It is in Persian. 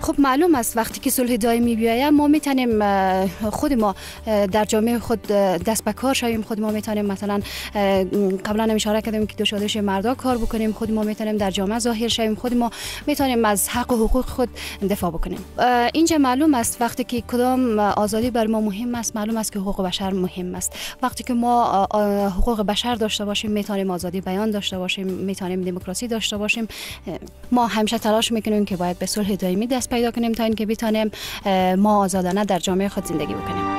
خب معلوم است وقتی که صلح دائمی بیاید ما میتونیم خود ما در جامعه خود دست به کار شویم. خود ما میتونیم مثلا قبلا هم اشاره کردیم که دو چالش مردا کار بکنیم. خود ما میتونیم در جامعه ظاهر شویم. خود ما میتونیم از حق و حقوق خود دفاع بکنیم. اینجا معلوم است وقتی که کدام آزادی بر ما مهم است، معلوم است که حقوق بشر مهم است. وقتی که ما حقوق بشر داشته باشیم میتونیم آزادی بیان داشته باشیم، میتونیم دموکراسی داشته باشیم. ما همیشه تلاش میکنیم که باید به صلح دائمی دست پیدا کنیم تا اینکه بتونیم ما آزادانه در جامعه خود زندگی بکنیم.